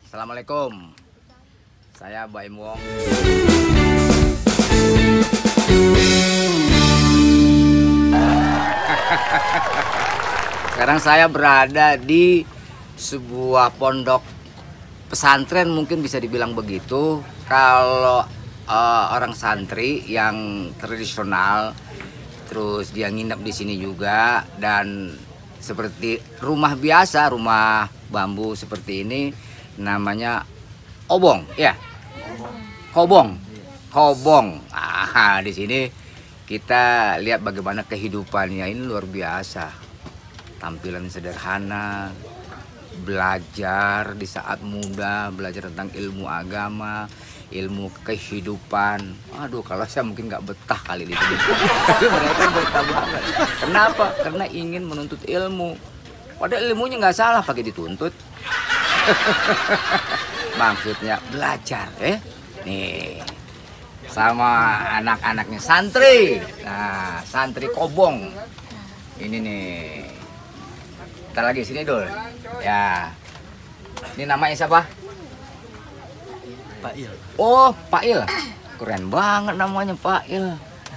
Assalamualaikum. Saya Baim Wong. Sekarang saya berada di sebuah pondok pesantren, mungkin bisa dibilang begitu. Kalau orang santri yang tradisional, terus dia nginep di sini juga, dan seperti rumah biasa, rumah bambu seperti ini, namanya obong, ya, kobong, kobong. Di sini kita lihat bagaimana kehidupannya, ini luar biasa. Tampilan sederhana, belajar di saat muda, belajar tentang ilmu agama, ilmu kehidupan. Aduh, kalau saya mungkin nggak betah kali di sini. Tapi mereka betah banget. Kenapa? Karena ingin menuntut ilmu. Padahal ilmunya nggak salah pakai dituntut. Maksudnya belajar, nih sama anak-anaknya santri. Nah, santri kobong. Ini nih. Kita lagi sini dulu. Ya. Ini namanya siapa? Pak Il. Oh, Pak Il. Keren banget namanya Pak Il.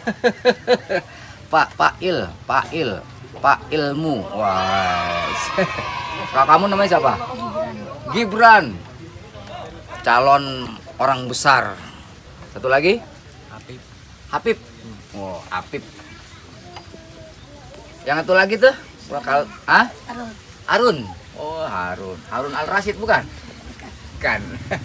Pak Il, Pak Il, Pak Ilmu. Wah. Kalau kamu namanya siapa? Gibran. Calon orang besar. Satu lagi? Apip. Habib. Oh, Habib. Yang satu lagi tuh? Bakal Arun. Oh, Harun. Harun Al-Rasyid bukan? Bukan.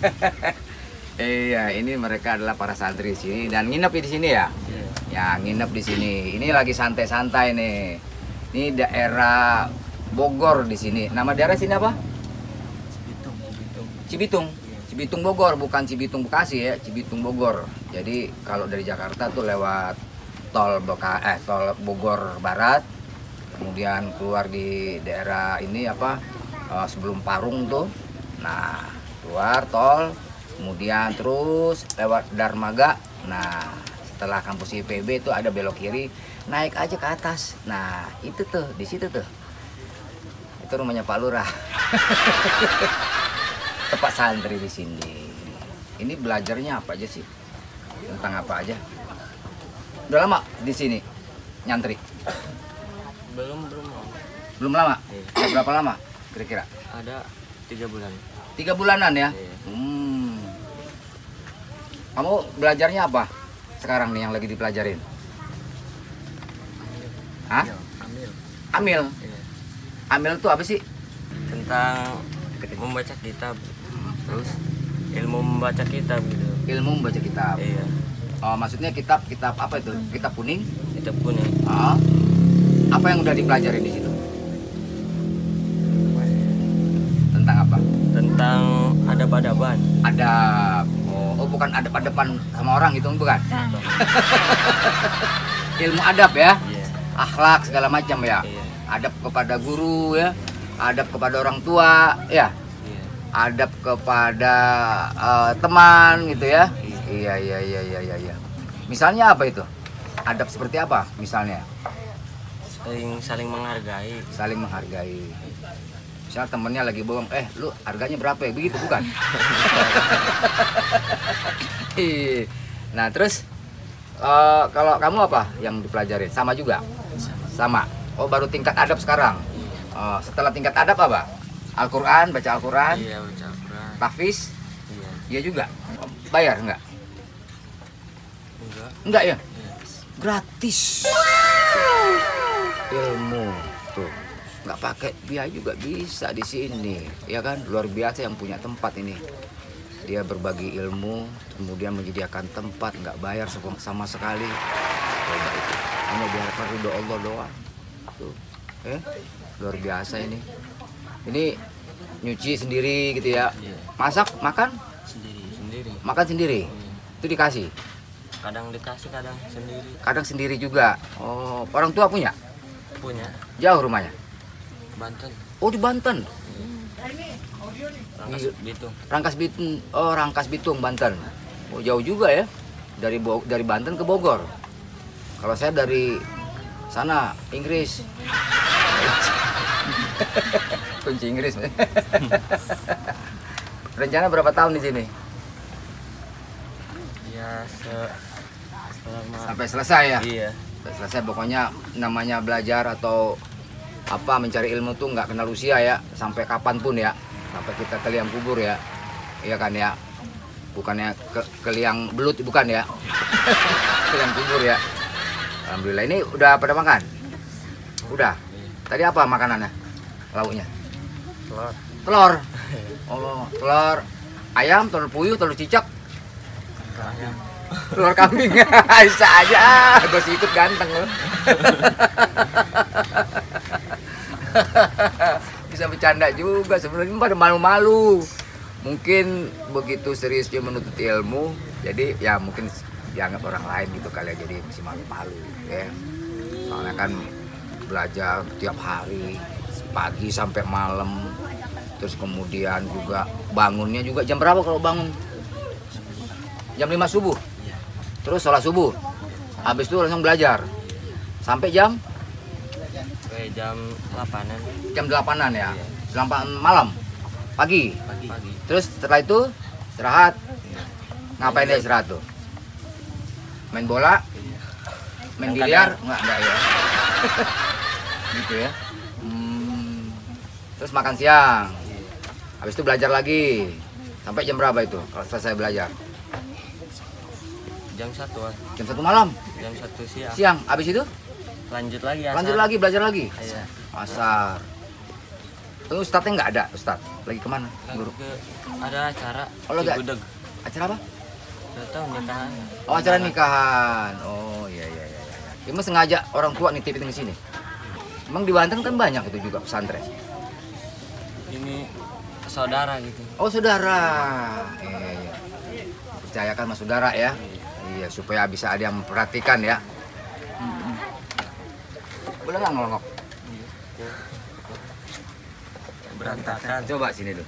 Iya, ini mereka adalah para santri di sini dan nginep di sini ya. Ya, nginep di sini. Ini lagi santai-santai nih. Ini daerah Bogor di sini. Nama daerah sini apa? Cibitung. Cibitung. Cibitung Bogor, bukan Cibitung Bekasi ya, Cibitung Bogor. Jadi kalau dari Jakarta tuh lewat tol Bogor Barat, kemudian keluar di daerah ini sebelum Parung tuh. Nah, keluar tol, kemudian terus lewat Darmaga. Nah, setelah kampus IPB itu ada belok kiri, naik aja ke atas. Nah, itu tuh, di situ tuh. Itu rumahnya Pak Lurah. Tempat santri di sini. Ini belajarnya apa aja sih? Tentang apa aja? Udah lama di sini nyantri? Belum. Belum lama? Iya. Udah berapa lama kira-kira? Ada 3 bulan. 3 bulanan ya? Iya. Kamu belajarnya apa sekarang nih yang lagi dipelajarin? Hah? Amil. Amil. Iya. Amil tuh apa sih? Tentang membaca kitab. Terus ilmu membaca kitab gitu. Ilmu membaca kitab. Iya. Oh, maksudnya kitab apa itu? Kitab kuning? Kitab kuning. Oh. Apa yang udah dipelajarin di situ? Tentang apa? Tentang adab-adaban. Adab. Oh, bukan adab-adaban sama orang gitu, bukan? Ilmu adab ya? Iya. Akhlak segala macam ya? Iya. Adab kepada guru ya? Adab kepada orang tua ya? Iya. Adab kepada teman gitu ya? Iya. Misalnya apa itu? Adab seperti apa misalnya? Saling menghargai. Saling menghargai. Misal temennya lagi bohong, lu harganya berapa ya? Begitu bukan? Nah terus kalau kamu apa yang dipelajarin? Sama juga? Sama. Oh, baru tingkat adab sekarang. Setelah tingkat adab apa? Al-Quran, baca Al-Quran. Iya, baca Al-Quran. Tahfiz. Iya. Iya juga. Bayar enggak? Enggak ya? Iya. Gratis. Ilmu tuh nggak pakai biaya juga bisa di sini, ya kan? Luar biasa yang punya tempat ini. Dia berbagi ilmu, kemudian menyediakan tempat, nggak bayar sama sekali. Coba itu, hanya diharapkan ridho Allah doang. Tuh, luar biasa ini. Ini nyuci sendiri gitu ya? Iya. Masak, makan? Sendiri. Makan sendiri. Iya. Itu dikasih. Kadang dikasih, kadang sendiri. Kadang sendiri juga. Oh, orang tua punya? Punya. Jauh rumahnya? Banten. Oh, di Banten. Rangkas Bitung. Rangkas Bitung. Oh, Rangkas Bitung, Banten. Oh, jauh juga ya. Dari Banten ke Bogor. Kalau saya dari sana, Inggris. Kunci Inggris. Rencana berapa tahun di sini? Ya selama Sampai selesai ya? iya. Sampai selesai, pokoknya namanya belajar atau apa mencari ilmu tuh nggak kenal usia ya, sampai kapanpun ya, sampai kita ke liang kubur ya, iya kan ya, bukannya ke liang belut, bukan ya, ke liang kubur ya. Alhamdulillah. Ini udah pada makan? Udah. Tadi apa makanannya? Lauknya? Telur. Telur. Oh, telur ayam, telur puyuh, telur cicak, Ayam. telur kambing. Bisa aja, gue sih ikut ganteng loh. Bisa bercanda juga sebenarnya, pada malu-malu. Mungkin begitu serius dia menuntut ilmu, jadi ya mungkin dianggap orang lain gitu kali ya, jadi masih malu-malu ya. Soalnya kan belajar tiap hari, pagi sampai malam. Terus kemudian juga bangunnya juga jam berapa kalau bangun? Jam 5 subuh. Iya. Terus sholat subuh. Habis itu langsung belajar. Sampai jam Jam 8-an jam 8-an ya. 8 malam. Pagi. pagi. Terus setelah itu istirahat. Ngapain dia istirahat tuh? Main bola? Iya. Main Yang biliar? kadang- Enggak ya. Gitu ya. Terus makan siang. Habis itu belajar lagi. Sampai jam berapa itu kalau selesai belajar? Jam 1-an. Jam 1 malam. Jam 1 siang. Siang. Habis itu Lanjut lagi asar. lanjut lagi belajar lagi. Iya. Asar. Itu ustadznya nggak ada, ustadz. Lagi kemana? Lagi Guru. ada acara Oh, di lagi- gudeg. Acara apa? Udah tahu nikahan. Oh, acara nikahan. Oh, iya iya iya. Emang sengaja orang tua nitipin ke sini. Emang di Banten kan banyak itu juga pesantren. Ini saudara gitu. Oh, saudara. Iya iya. Percayakan sama saudara ya. Iya, supaya bisa ada yang memperhatikan ya. Boleh nggak ngelongok? Berantakan. Coba sini dulu.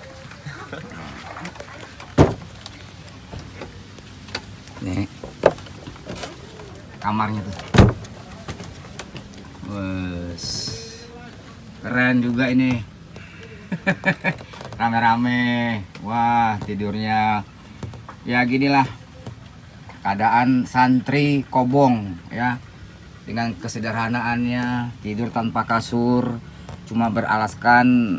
Nih. Kamarnya tuh. Wes. Keren juga ini. Rame-rame. Wah, tidurnya ya ginilah. Keadaan santri kobong ya. Dengan kesederhanaannya, tidur tanpa kasur, cuma beralaskan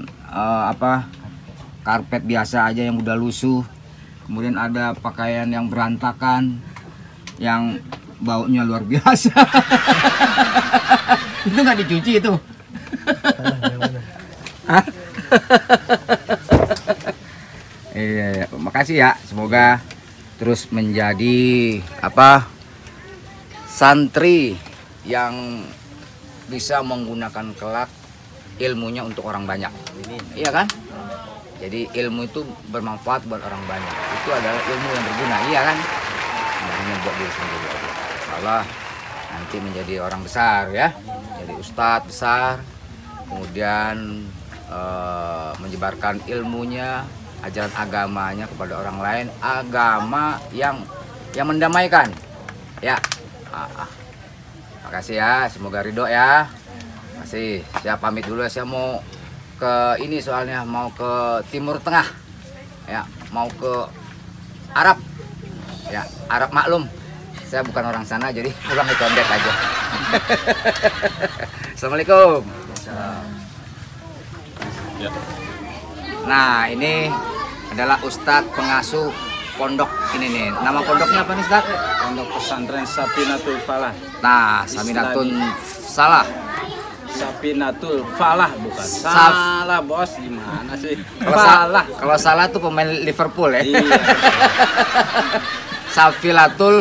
karpet biasa aja yang udah lusuh. Kemudian ada pakaian yang berantakan, yang baunya luar biasa. Itu nggak dicuci itu. Hah? Iya, makasih ya. Semoga terus menjadi santri yang bisa menggunakan kelak ilmunya untuk orang banyak. Iya kan? Jadi ilmu itu bermanfaat buat orang banyak. Itu adalah ilmu yang berguna, iya kan? Tidak hanya buat diri sendiri. Insyaallah nanti menjadi orang besar ya, jadi ustadz besar, kemudian menyebarkan ilmunya, ajaran agamanya kepada orang lain, agama yang mendamaikan. Ya. Makasih ya, semoga ridho ya. Makasih. Saya pamit dulu, saya mau ke ini soalnya mau ke Timur Tengah. Ya, mau ke Arab. Ya, Arab maklum. Saya bukan orang sana jadi pulang condet aja. Assalamualaikum. Ya. Nah, ini adalah Ustadz pengasuh pondok ini nih. Nama pondoknya apa nih, Ustadz? Pondok Pesantren Sapinatul Falah. Nah, Saminatun Salah. Sapinatul Falah bukan. Saf- Salah bos, gimana sih? Kalau salah tuh pemain Liverpool ya. Iya. Sapinatul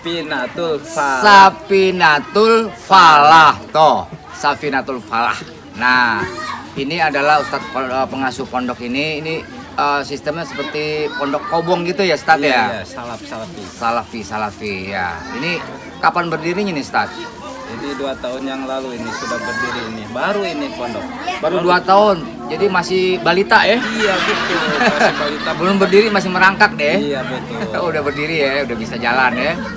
Sapinatul Falah. Toh. Sapinatul Falah. Nah, ini adalah Ustadz pengasuh pondok ini sistemnya seperti pondok kobong gitu ya, Ustadz ya. Iya, salafi. Salafi ya. Ini kapan berdirinya nih, Ustadz? Jadi 2 tahun yang lalu ini sudah berdiri ini. Baru ini pondok. Baru 2 tahun. Jadi masih balita ya. Iya betul. Masih balita. Belum berdiri, masih merangkak deh. Iya betul. Udah berdiri ya, udah bisa jalan ya.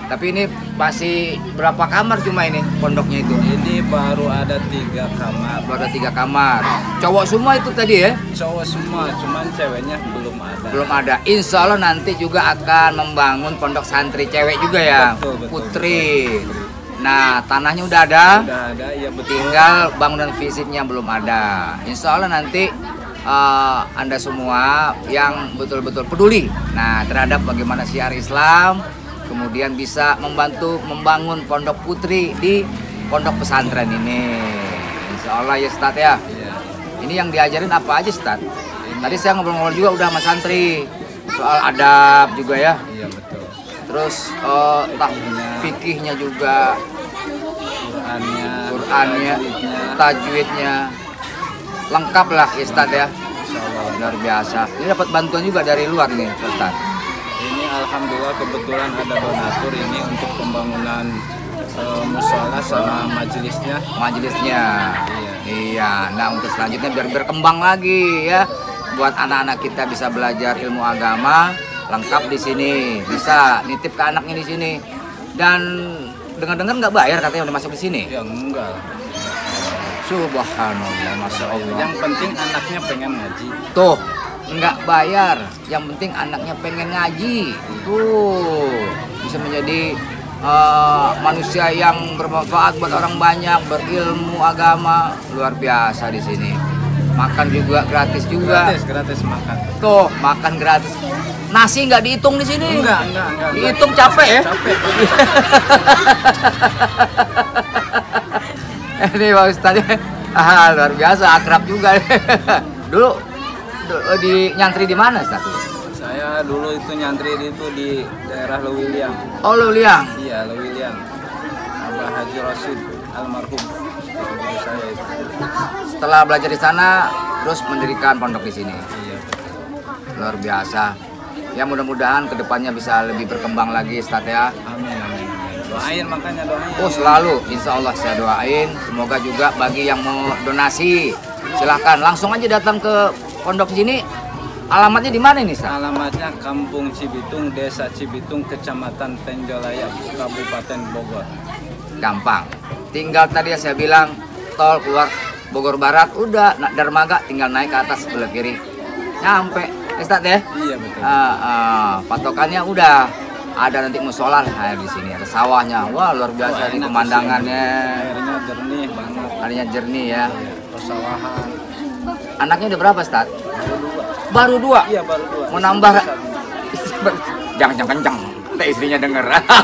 Tapi ini masih berapa kamar cuma ini pondoknya itu? Ini baru ada 3 kamar. Baru ada 3 kamar. Cowok semua itu tadi ya? Cowok semua, cuman ceweknya belum ada. Belum ada. Insya Allah nanti juga akan membangun pondok santri cewek juga ya, Betul, betul. Putri. Nah, tanahnya udah ada. Udah ada, ya betul. Tinggal bangunan fisiknya belum ada. Insya Allah nanti Anda semua yang betul-betul peduli terhadap bagaimana syiar Islam, kemudian bisa membantu membangun pondok putri di pondok pesantren ini. Insya Allah ya Ustaz ya. Iya. Ini yang diajarin apa aja Ustaz? Tadi saya ngobrol-ngobrol juga udah sama santri soal adab juga ya. Iya betul. Terus fikihnya juga, Qur'annya, tajwidnya, lengkap lah Ustaz ya. Insyaallah. Luar biasa. Ini dapat bantuan juga dari luar nih Ustaz. Ini alhamdulillah kebetulan ada donatur ini untuk pembangunan musola sama majelisnya. Majelisnya. Iya. Nah untuk selanjutnya biar berkembang lagi ya. Buat anak-anak kita bisa belajar ilmu agama lengkap di sini. Bisa nitip ke anaknya di sini. Dan dengar-dengar nggak bayar katanya udah masuk di sini. Ya enggak. Subhanallah, masya Allah. Yang penting anaknya pengen ngaji. Tuh, nggak bayar. Yang penting anaknya pengen ngaji. Tuh, bisa menjadi manusia yang bermanfaat buat orang banyak, berilmu agama, luar biasa di sini. Makan juga gratis juga. Gratis makan. Tuh, makan gratis. Nasi nggak dihitung di sini. Enggak. Dihitung capek ya. Capek. Ini Pak Ustadz, luar biasa, akrab juga. Dulu di nyantri di mana Ustaz? Saya dulu itu nyantri itu di daerah Lewiliang. Oh Lewiliang. Iya, Lewiliang. Abah Haji Rashid almarhum guru saya itu. Setelah belajar di sana, terus mendirikan pondok di sini. Iya, betul. Luar biasa. Ya mudah-mudahan kedepannya bisa lebih berkembang lagi Ustaz ya. Amin. Doain makanya doain. Oh selalu, insya Allah saya doain. Semoga juga bagi yang mau donasi, silahkan langsung aja datang ke pondok sini. Alamatnya di mana nih, Ustaz? Alamatnya Kampung Cibitung, Desa Cibitung, Kecamatan Tenjolaya, Kabupaten Bogor. Gampang. Tinggal tadi saya bilang tol keluar Bogor Barat, udah dermaga tinggal naik ke atas sebelah kiri. Nyampe, Ustaz ya? Iya betul. Patokannya udah ada nanti musola di sini, ada sawahnya. Wah, luar biasa nih Enak pemandangannya. Airnya jernih banget. Airnya jernih ya. Persawahan. Anaknya udah berapa, Ustaz? Baru 2. Iya, baru 2. Mau nambah. Jangan kencang. Nanti istrinya denger.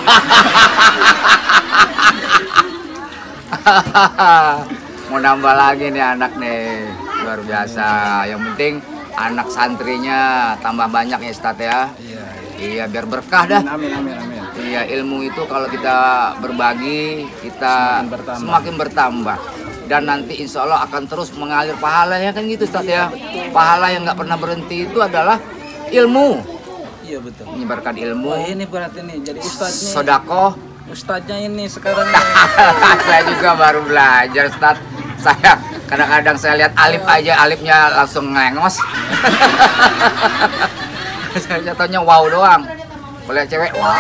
Mau nambah lagi nih anak nih. Luar biasa. Yang penting anak santrinya tambah banyak ya, Ustaz ya. Iya, biar berkah dah. Amin. Iya, ilmu itu kalau kita berbagi, kita semakin bertambah. Dan nanti insya Allah akan terus mengalir pahala ya kan gitu Ustaz ya. Pahala yang nggak pernah berhenti itu adalah ilmu. Iya betul. Menyebarkan ilmu. Oh, ini berarti nih jadi ustadznya. Sodakoh. Ustadznya ini sekarang. Saya juga baru belajar Ustaz. Saya kadang-kadang saya lihat alif aja, alifnya langsung ngengos. Saya jatuhnya wow doang. Boleh cewek wow.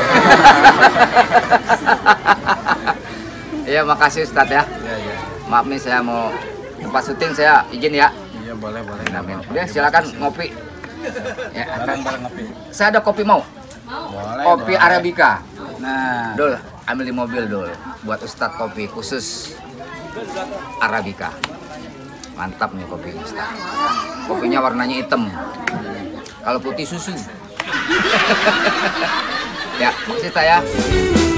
Iya, makasih Ustaz ya. Iya. Maaf nih saya mau tempat syuting, saya izin ya. Iya, boleh. Amin. Udah silakan ngopi. Ya, Bareng ngopi. saya ada kopi mau. Boleh. Kopi Arabica. Nah, Dul, ambil di mobil Dul. Buat Ustadz kopi khusus Arabica. Mantap nih kopi Ustadz. Kopinya warnanya hitam. Kalau putih susu. Ya, makasih saya.